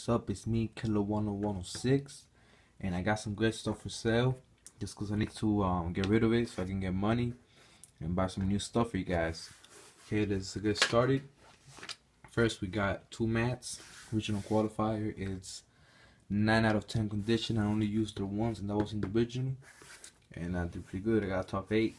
what's up? It's me, Killer10106, and I got some great stuff for sale. Just because I need to get rid of it so I can get money and buy some new stuff for you guys. Okay, let's get started. First, we got two mats. Original qualifier. It's 9 out of 10 condition. I only used it once, and that was in the original, and I did pretty good. I got a top 8,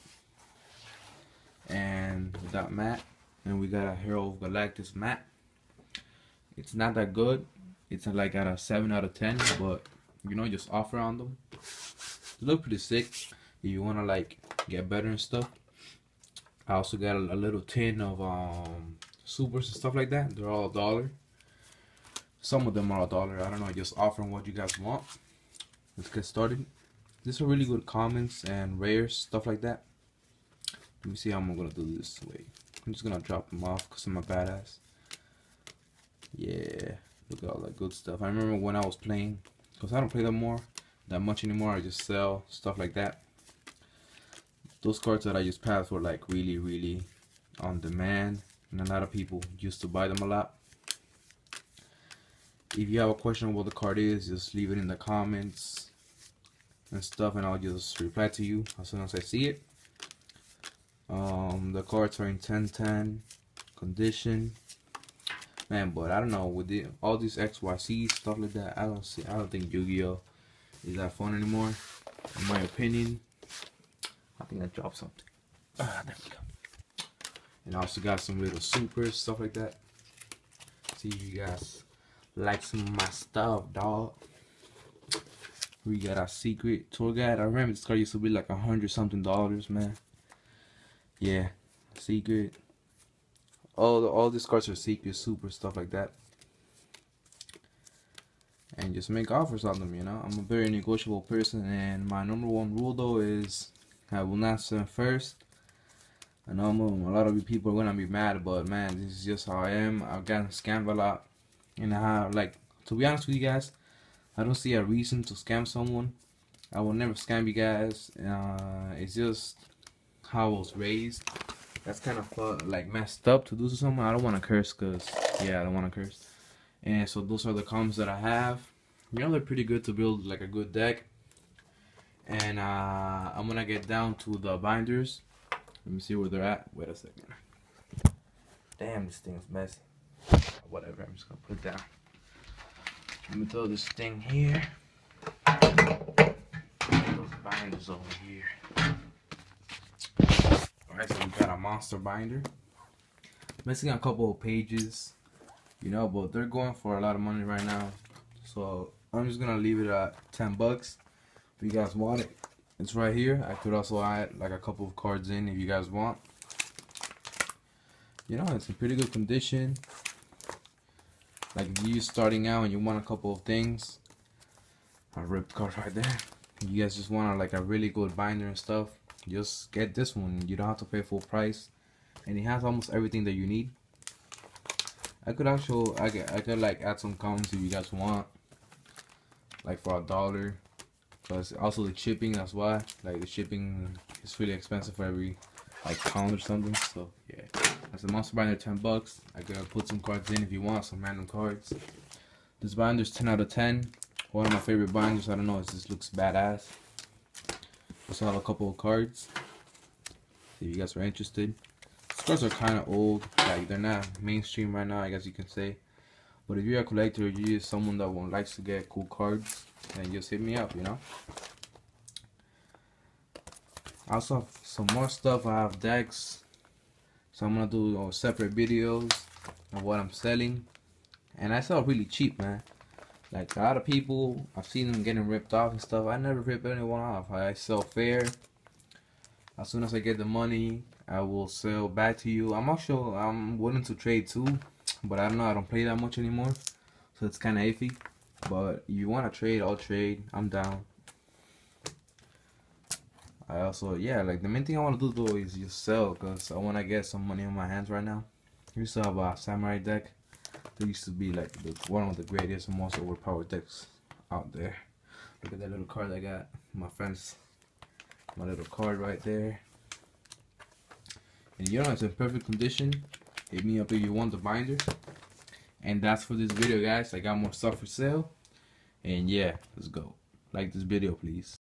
and we got mat, and we got a Hero of Galactus mat. It's not that good. It's like at a 7 out of 10, but you know, just offer on them. They look pretty sick if you wanna like get better and stuff. I also got a little tin of supers and stuff like that. They're all $1. Some of them are $1. I don't know, just offering what you guys want. Let's get started. These are really good commons and rares, stuff like that. Let me see how I'm gonna do this. Wait, I'm just gonna drop them off because I'm a badass. Yeah, look at all that good stuff. I remember when I was playing, because I don't play that much anymore. I just sell stuff like that. Those cards that I just passed were like really on demand, and a lot of people used to buy them a lot. If you have a question on what the card is, just leave it in the comments and stuff, and I'll just reply to you as soon as I see it. The cards are in 10-10 condition. Man, but I don't know, with all these XYZ stuff like that, I don't think Yu-Gi-Oh is that fun anymore, in my opinion. I think I dropped something. There we go. And I also got some little supers, stuff like that. See if you guys like some of my stuff, dog. We got our secret tour guide. I remember this card used to be like $100-something, man. Yeah, secret. All these cards are secret, super stuff like that, and just make offers on them. You know, I'm a very negotiable person, and my #1 rule though is I will not sell first. I know a lot of you people are gonna be mad, but man, this is just how I am. I've gotten scammed a lot, and like, to be honest with you guys, I don't see a reason to scam someone. I will never scam you guys. It's just how I was raised. That's kind of like messed up to do to someone. I don't want to curse, cause yeah, I don't want to curse. And so those are the comments that I have. You know, they're pretty good to build like a good deck. And I'm gonna get down to the binders. Let me see where they're at. Wait a second. Damn, this thing's messy. Whatever, I'm just gonna put it down. Let me throw this thing here. Those binders over here. Alright, so we got a monster binder. Missing a couple of pages, you know, but they're going for a lot of money right now. So I'm just gonna leave it at 10 bucks. If you guys want it, it's right here. I could also add like a couple of cards in if you guys want. You know, it's in pretty good condition. Like if you're starting out and you want a couple of things, a ripped card right there. If you guys just want like a really good binder and stuff, just get this one. You don't have to pay full price, and it has almost everything that you need. I could like add some comments if you guys want, like for $1. Plus also the shipping, that's why. Like the shipping is really expensive for every like pound or something. So yeah, that's a monster binder, 10 bucks. I could put some cards in if you want, some random cards. This binder's 10 out of 10. One of my favorite binders. I don't know, it just looks badass. Also have a couple of cards if you guys are interested. These cards are kind of old, like they're not mainstream right now, I guess you can say. But if you're a collector, you're someone that likes to get cool cards, then just hit me up, you know. I also have some more stuff. I have decks, so I'm gonna do separate videos of what I'm selling, and I sell really cheap, man. Like a lot of people, I've seen them getting ripped off and stuff. I never rip anyone off. I sell fair. As soon as I get the money, I will sell back to you. I'm willing to trade too, but I don't know. I don't play that much anymore, so it's kind of iffy. But if you want to trade, I'll trade. I'm down. I also, yeah, like the main thing I want to do though is just sell, because I want to get some money in my hands right now. I used to have a samurai deck. They used to be like one of the greatest and most overpowered decks out there. Look at that little card I got. My friends, my little card right there. And you know, it's in perfect condition. Hit me up if you want the binder. And that's for this video, guys. I got more stuff for sale. And yeah, let's go. Like this video, please.